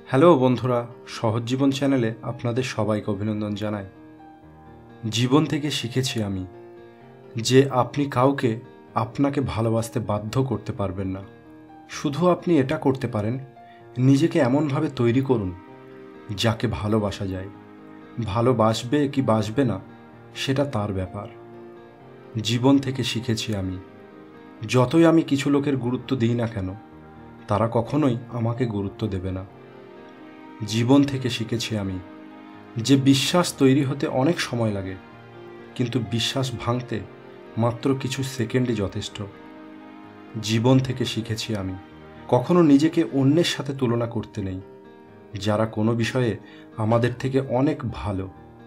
Hello বন্ধুরা, সহজ জীবন চ্যানেলে আপনাদের সবাইকে অভিনন্দন জানাই। জীবন থেকে শিখেছি আমি যে আপনি কাউকে আপনাকে ভালোবাসতে বাধ্য করতে পারবেন না। শুধু আপনি এটা করতে পারেন, নিজেকে এমনভাবে তৈরি করুন যাকে ভালোবাসা যায়। ভালোবাসবে কি বাসবে না সেটা তার ব্যাপার। জীবন থেকে শিখেছি আমি যতই আমি কিছু লোকের গুরুত্ব দিই না কেন, তারা কখনোই আমাকে গুরুত্ব দেবে না। জীবন থেকে শিখেছি আমি যে বিশ্বাস তৈরি হতে অনেক সময় লাগে, কিন্তু বিশ্বাস ভাঙতে মাত্র কিছু সেকেন্ডই যথেষ্ট। জীবন থেকে শিখেছি আমি কখনো নিজেকে অন্যের সাথে তুলনা করতে নেই, যারা কোনো বিষয়ে আমাদের থেকে অনেক ভালো।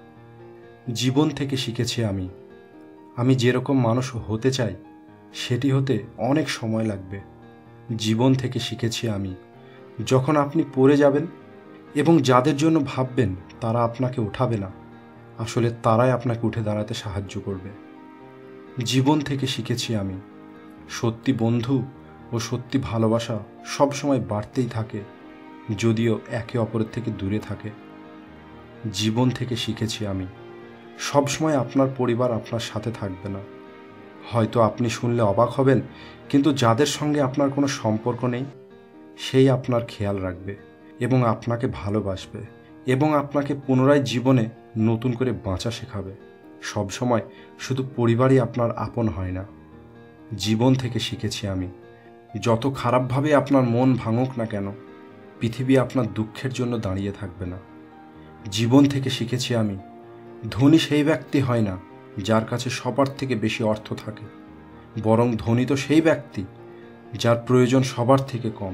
জীবন থেকে শিখেছি আমি যেরকম মানুষ হতে চাই সেটি হতে অনেক সময় লাগবে। জীবন থেকে শিখেছি আমি যখন আপনি পড়ে যাবেন এবং যাদের জন্য ভাববেন তারা আপনাকে উঠাবে না, আসলে তারাই আপনাকে উঠে দাঁড়াতে সাহায্য করবে। জীবন থেকে শিখেছি আমি সত্যি বন্ধু ও সত্যি ভালোবাসা সবসময় বাড়তেই থাকে, যদিও একে অপরের থেকে দূরে থাকে। জীবন থেকে শিখেছি আমি সবসময় আপনার পরিবার আপনার সাথে থাকবে না। হয়তো আপনি শুনলে অবাক হবেন, কিন্তু যাদের সঙ্গে আপনার কোনো সম্পর্ক নেই সেই আপনার খেয়াল রাখবে এবং আপনাকে ভালোবাসবে এবং আপনাকে পুনরায় জীবনে নতুন করে বাঁচা শেখাবে। সবসময় শুধু পরিবারই আপনার আপন হয় না। জীবন থেকে শিখেছি আমি যত খারাপভাবে আপনার মন ভাঙুক না কেন, পৃথিবী আপনার দুঃখের জন্য দাঁড়িয়ে থাকবে না। জীবন থেকে শিখেছি আমি ধনী সেই ব্যক্তি হয় না যার কাছে সবার থেকে বেশি অর্থ থাকে, বরং ধনী তো সেই ব্যক্তি যার প্রয়োজন সবার থেকে কম।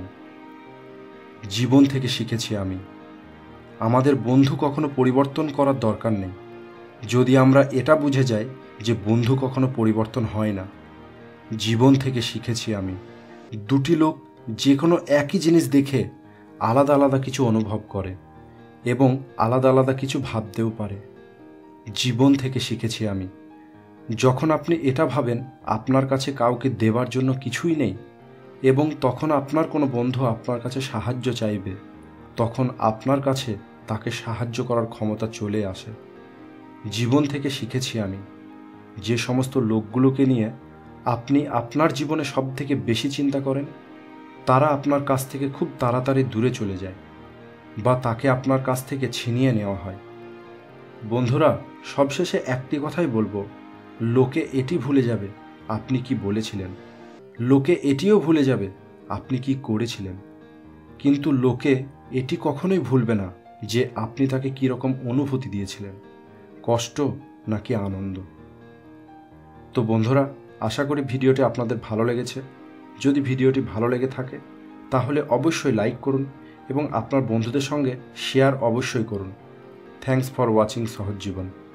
জীবন থেকে শিখেছি আমি আমাদের বন্ধু কখনো পরিবর্তন করার দরকার নেই, যদি আমরা এটা বুঝে যাই যে বন্ধু কখনো পরিবর্তন হয় না। জীবন থেকে শিখেছি আমি দুটি লোক যে কোনো একই জিনিস দেখে আলাদা আলাদা কিছু অনুভব করে এবং আলাদা আলাদা কিছু ভাবতেও পারে। জীবন থেকে শিখেছি আমি যখন আপনি এটা ভাবেন আপনার কাছে কাউকে দেবার জন্য কিছুই নেই এবং তখন আপনার কোনো বন্ধু আপনার কাছে সাহায্য চাইবে, তখন আপনার কাছে তাকে সাহায্য করার ক্ষমতা চলে আসে। জীবন থেকে শিখেছি আমি যে সমস্ত লোকগুলোকে নিয়ে আপনি আপনার জীবনে সব থেকে বেশি চিন্তা করেন, তারা আপনার কাছ থেকে খুব তাড়াতাড়ি দূরে চলে যায় বা তাকে আপনার কাছ থেকে ছিনিয়ে নেওয়া হয়। বন্ধুরা, সবশেষে একটি কথাই বলবো, লোকে এটি ভুলে যাবে আপনি কি বলেছিলেন, লোকে এটিও ভুলে যাবে আপনি কি করেছিলেন, কিন্তু লোকে এটি কখনোই ভুলবে না যে আপনি তাকে কীরকম অনুভূতি দিয়েছিলেন, কষ্ট নাকি আনন্দ। তো বন্ধুরা, আশা করি ভিডিওটি আপনাদের ভালো লেগেছে। যদি ভিডিওটি ভালো লেগে থাকে তাহলে অবশ্যই লাইক করুন এবং আপনার বন্ধুদের সঙ্গে শেয়ার অবশ্যই করুন। থ্যাঙ্কস ফর ওয়াচিং সহজ জীবন।